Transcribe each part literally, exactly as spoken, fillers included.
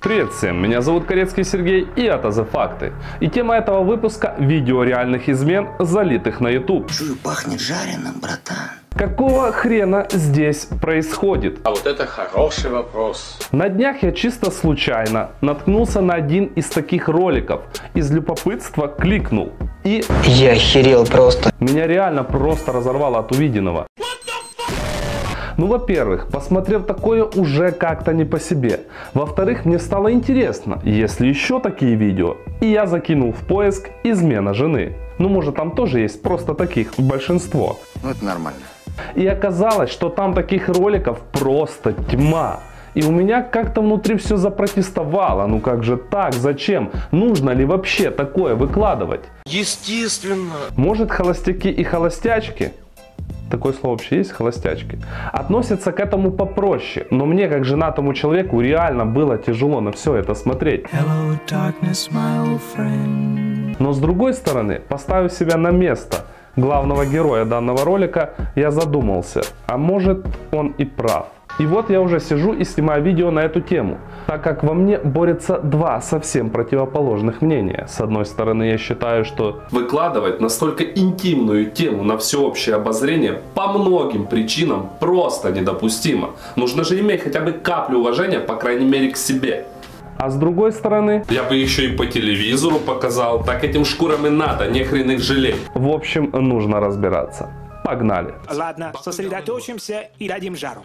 Привет всем, меня зовут Корецкий Сергей и это The Факты. И тема этого выпуска – видео реальных измен, залитых на YouTube. Чую, пахнет жареным, братан. Какого хрена здесь происходит? А вот это хороший вопрос. На днях я чисто случайно наткнулся на один из таких роликов. Из любопытства кликнул. И я охерел просто. Меня реально просто разорвало от увиденного. Ну, во-первых, посмотрев такое, уже как-то не по себе. Во-вторых, мне стало интересно, есть ли еще такие видео. И я закинул в поиск «измена жены». Ну, может, там тоже есть просто таких большинство. Ну, это нормально. И оказалось, что там таких роликов просто тьма. И у меня как-то внутри все запротестовало. Ну как же так? Зачем? Нужно ли вообще такое выкладывать? Естественно. Может, холостяки и холостячки? Такое слово вообще есть, холостячки, относятся к этому попроще, но мне, как женатому человеку, реально было тяжело на все это смотреть. Hello, darkness, my old friend. Но с другой стороны, поставив себя на место главного героя данного ролика, я задумался, а может, он и прав. И вот я уже сижу и снимаю видео на эту тему, так как во мне борются два совсем противоположных мнения. С одной стороны, я считаю, что выкладывать настолько интимную тему на всеобщее обозрение по многим причинам просто недопустимо. Нужно же иметь хотя бы каплю уважения, по крайней мере, к себе. А с другой стороны, я бы еще и по телевизору показал, так этим шкурам и надо, не хрен их жалеть. В общем, нужно разбираться. Погнали. Ладно, сосредоточимся и дадим жару.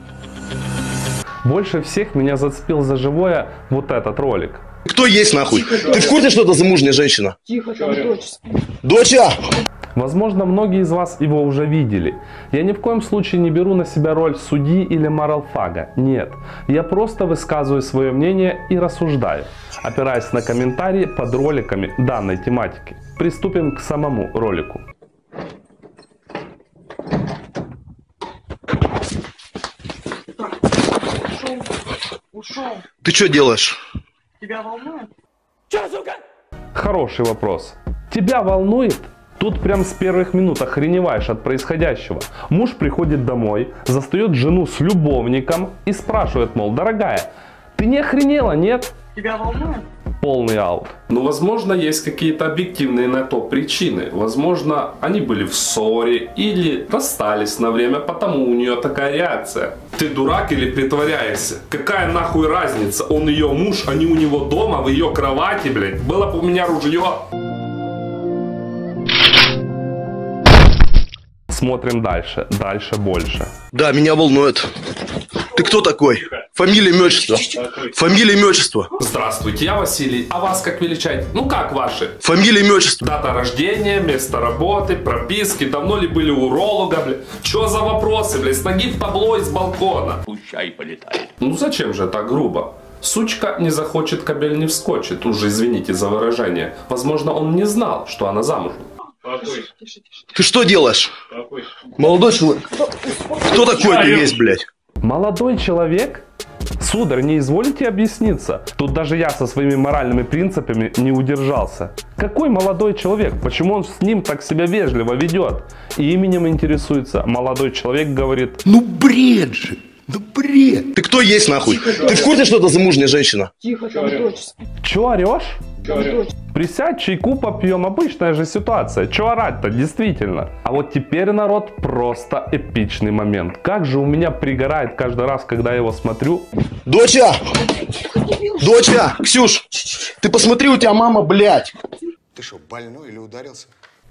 Больше всех меня зацепил за живое вот этот ролик. Кто есть нахуй? Тихо, ты в курсе, что это замужняя женщина? Тихо, там дочь. Доча! Возможно, многие из вас его уже видели. Я ни в коем случае не беру на себя роль судьи или моралфага. Нет. Я просто высказываю свое мнение и рассуждаю, опираясь на комментарии под роликами данной тематики. Приступим к самому ролику. Ушел. Ты что делаешь? Тебя волнует? Че, сука? Хороший вопрос. Тебя волнует? Тут прям с первых минут охреневаешь от происходящего. Муж приходит домой, застает жену с любовником и спрашивает, мол, дорогая, ты не охренела, нет? Тебя волнует? Полный аут. Ну, возможно, есть какие-то объективные на то причины. Возможно, они были в ссоре или расстались на время, потому у нее такая реакция. Ты дурак или притворяешься? Какая нахуй разница? Он ее муж, они у него дома, в ее кровати, блядь. Было бы у меня ружье. Смотрим дальше. Дальше больше. Да, меня волнует. Ты кто такой? Фамилия, имя, отчество. Фамилия, имя, отчество. Здравствуйте, я Василий. А вас как величать? Ну как ваши? Фамилия, имя, отчество. Дата рождения, место работы, прописки. Давно ли были у уролога, бля? Чё за вопросы, бля? С ноги в табло из балкона. Пущай полетает. Ну зачем же так грубо? Сучка не захочет, кобель не вскочит. Уже извините за выражение. Возможно, он не знал, что она замужем. Ты что делаешь? Молодой человек. Кто такой ты есть, блядь? Молодой человек? Сударь, не изволите объясниться? Тут даже я со своими моральными принципами не удержался. Какой молодой человек? Почему он с ним так себя вежливо ведет? И именем интересуется. Молодой человек говорит... Ну бред же! Ну бред! Ты кто есть нахуй? Тихо, ты в курсе, что это замужняя женщина? Тихо, там дочь. Чё орешь? Там дочь. Присядь, чайку попьем, обычная же ситуация. Чё орать-то, действительно. А вот теперь, народ, просто эпичный момент. Как же у меня пригорает каждый раз, когда я его смотрю. Доча! Доча! Ксюш! Ты посмотри, у тебя мама, блядь! Ты что, больной или ударился?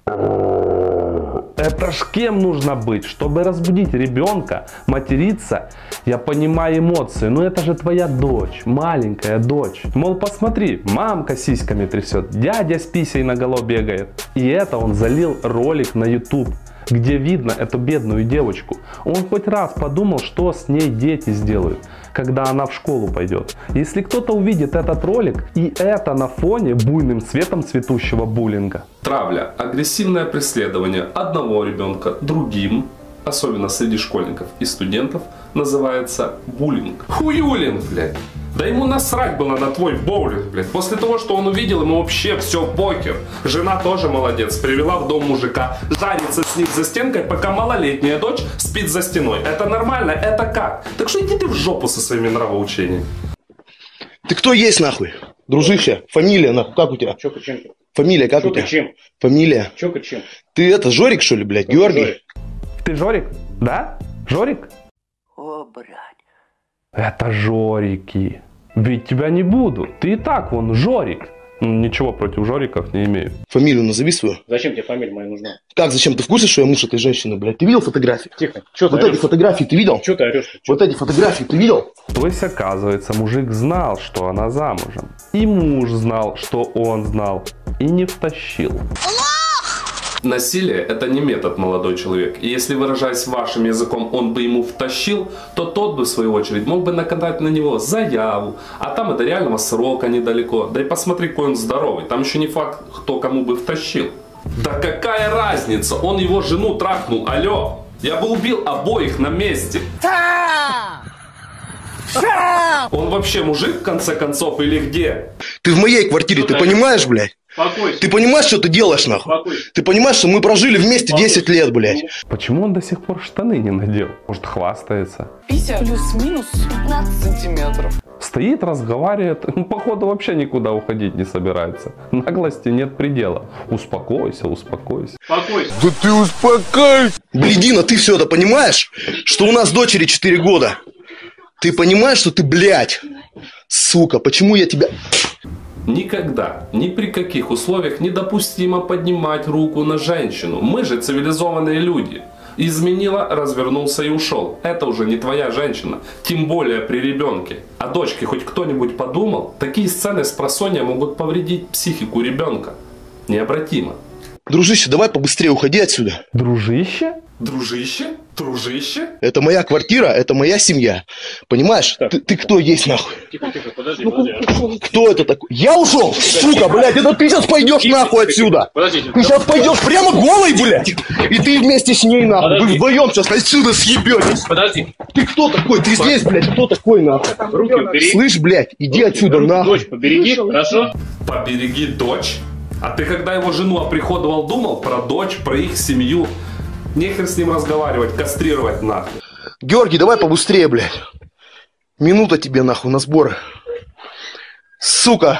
Это ж кем нужно быть, чтобы разбудить ребенка, материться? Я понимаю эмоции, но это же твоя дочь, маленькая дочь. Мол, посмотри, мамка сиськами трясет, дядя с писей наголо бегает. И это он залил ролик на YouTube, где видно эту бедную девочку. Он хоть раз подумал, что с ней дети сделают, когда она в школу пойдет. Если кто-то увидит этот ролик, и это на фоне буйным цветом цветущего буллинга. Травля, агрессивное преследование одного ребенка другим, особенно среди школьников и студентов, называется буллинг. Хуюлинг, блядь. Да ему насрать было на твой боулинг, блядь. После того, что он увидел, ему вообще все похер. Жена тоже молодец, привела в дом мужика, жарится с ним за стенкой, пока малолетняя дочь спит за стеной. Это нормально? Это как? Так что иди ты в жопу со своими нравоучениями. Ты кто есть, нахуй? Дружище, фамилия, нахуй, как у тебя? Чё почему? Фамилия, как Чё у тебя? почему? Фамилия. Чё почему? Ты это, Жорик, что ли, блядь? Какой Георгий? Жорик? Ты Жорик? Да? Жорик? О, брат. Это Жорики. Ведь тебя не буду. Ты и так вон Жорик. Ничего против Жориков не имею. Фамилию назови свою. Зачем тебе фамилия моя нужна? Как, зачем? Ты в курсе, что я муж этой женщины, блядь? Ты видел фотографии? Тихо. Чё ты Вот эти орёшь? фотографии ты видел? Чё ты орёшь? Чё? Вот эти фотографии ты видел? То есть, оказывается, мужик знал, что она замужем. И муж знал, что он знал. И не втащил. Насилие – это не метод, молодой человек. И если, выражаясь вашим языком, он бы ему втащил, то тот бы, в свою очередь, мог бы накатать на него заяву. А там и до реального срока недалеко. Да и посмотри, какой он здоровый. Там еще не факт, кто кому бы втащил. Да какая разница? Он его жену трахнул. Алло. Я бы убил обоих на месте. Он вообще мужик, в конце концов, или где? Ты в моей квартире, ты понимаешь, блядь? Спокойся. Ты понимаешь, что ты делаешь, нахуй? Спокойся. Ты понимаешь, что мы прожили вместе десять лет, блядь? Почему он до сих пор штаны не надел? Может, хвастается? Пися плюс-минус пятнадцать сантиметров. Стоит, разговаривает. Ну, походу, вообще никуда уходить не собирается. Наглости нет предела. Успокойся, успокойся. Спокойся. Да ты успокойся. Блядина, ты все это понимаешь? Что у нас дочери четыре года? Ты понимаешь, что ты, блядь? Сука, почему я тебя... Никогда, ни при каких условиях недопустимо поднимать руку на женщину. Мы же цивилизованные люди. Изменила, развернулся и ушел. Это уже не твоя женщина. Тем более при ребенке. О дочке хоть кто-нибудь подумал? Такие сцены с просонья могут повредить психику ребенка. Необратимо. Дружище, давай побыстрее уходи отсюда. Дружище? Дружище? Дружище? Это моя квартира, это моя семья. Понимаешь? Так. Ты, ты кто есть, нахуй? Тихо, тихо, подожди, подожди. Кто это такой? Я ушел? Сука, блядь, это ты сейчас пойдешь нахуй отсюда. Подождите. Ты сейчас пойдешь прямо голый, блядь. И ты вместе с ней, нахуй. Вы Подожди. вдвоем сейчас отсюда съебетесь. Подожди. Ты кто такой? Ты здесь, блядь, кто такой, нахуй? Руки убери. Слышь, блядь, иди отсюда, Руки, нахуй. Дочь, побереги, хорошо? Побереги дочь? А ты когда его жену оприходовал, думал про дочь, про их семью? Нехер с ним разговаривать, кастрировать нахуй. Георгий, давай побыстрее, блядь. Минута тебе, нахуй, на сборы. Сука.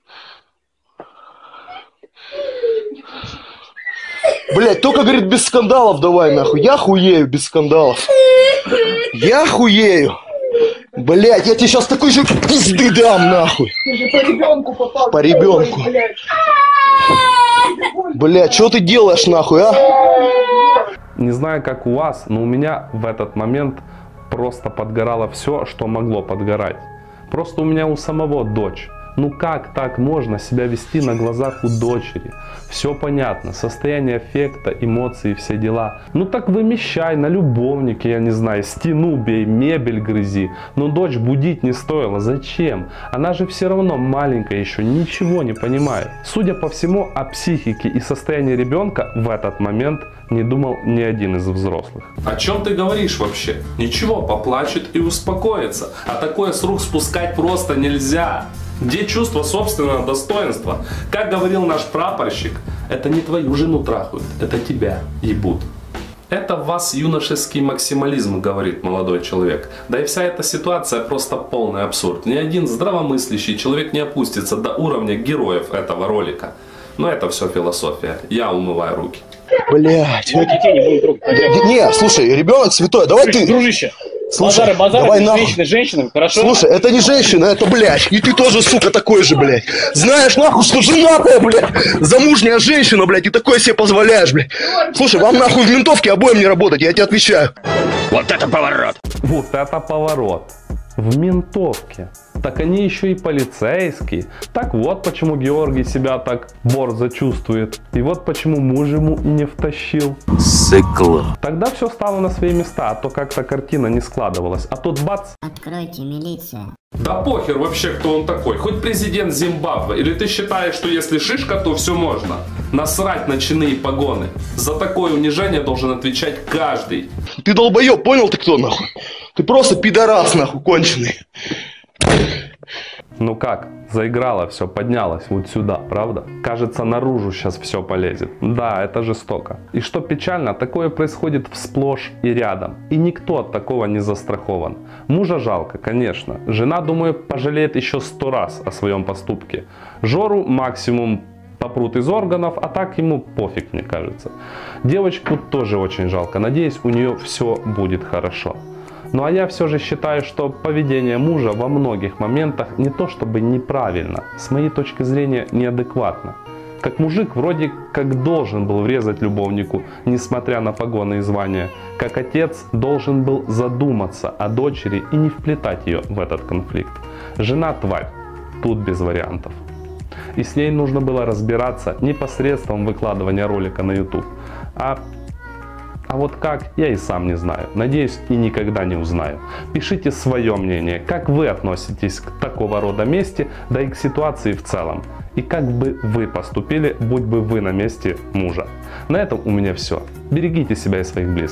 Блядь, только, говорит, без скандалов давай, нахуй. Я хуею без скандалов. Я хуею. Блядь, я тебе сейчас такой же пизды дам, нахуй. Ты же по ребенку попал. По ребенку. Блядь. Блядь, что ты делаешь, нахуй, а? Не знаю, как у вас, но у меня в этот момент просто подгорало все, что могло подгорать. Просто у меня у самого дочь. Ну как так можно себя вести на глазах у дочери? Все понятно, состояние аффекта, эмоции, все дела. Ну так вымещай на любовнике, я не знаю, стену бей, мебель грызи. Но дочь будить не стоило, зачем? Она же все равно маленькая еще, ничего не понимает. Судя по всему, о психике и состоянии ребенка в этот момент не думал ни один из взрослых. О чем ты говоришь вообще? Ничего, поплачет и успокоится. А такое с рук спускать просто нельзя. Где чувство собственного достоинства? Как говорил наш прапорщик, это не твою жену трахают, это тебя ебут. Это в вас юношеский максимализм, говорит молодой человек. Да и вся эта ситуация просто полный абсурд. Ни один здравомыслящий человек не опустится до уровня героев этого ролика. Но это все философия. Я умываю руки. Блядь. Мы детей не будем трогать. Не, слушай, ребенок святой, давай ты... Дружище. Слушай, Базары, базары, давай нахуй. женщины, женщинами, хорошо? Слушай, это не женщина, это, блядь. И ты тоже, сука, такой же, блядь. Знаешь, нахуй, что женатая, блядь. Замужняя женщина, блядь, и такое себе позволяешь, блядь. Слушай, вам нахуй в ментовке обоим не работать, я тебе отвечаю. Вот это поворот! Вот это поворот. В ментовке. Так они еще и полицейские. Так вот почему Георгий себя так борзо чувствует. И вот почему муж ему не втащил. Сыкло. Тогда все стало на свои места, а то как-то картина не складывалась. А тут бац. Откройте, милиция. Да похер вообще, кто он такой. Хоть президент Зимбабве. Или ты считаешь, что если шишка, то все можно? Насрать на чины и погоны. За такое унижение должен отвечать каждый. Ты долбоеб, понял ты кто, нахуй? Ты просто пидорас, нахуй, конченый. Ну как, заиграло все, поднялось вот сюда, правда? Кажется, наружу сейчас все полезет. Да, это жестоко. И что печально, такое происходит всплошь и рядом. И никто от такого не застрахован. Мужа жалко, конечно. Жена, думаю, пожалеет еще сто раз о своем поступке. Жору максимум попрут из органов, а так ему пофиг, мне кажется. Девочку тоже очень жалко. Надеюсь, у нее все будет хорошо. Ну а я все же считаю, что поведение мужа во многих моментах не то чтобы неправильно, с моей точки зрения неадекватно. Как мужик вроде как должен был врезать любовнику, несмотря на погоны и звания. Как отец должен был задуматься о дочери и не вплетать ее в этот конфликт. Жена тварь, тут без вариантов. И с ней нужно было разбираться не посредством выкладывания ролика на YouTube, а... А вот как, я и сам не знаю. Надеюсь, и никогда не узнаю. Пишите свое мнение, как вы относитесь к такого рода мести, да и к ситуации в целом. И как бы вы поступили, будь бы вы на месте мужа. На этом у меня все. Берегите себя и своих близких.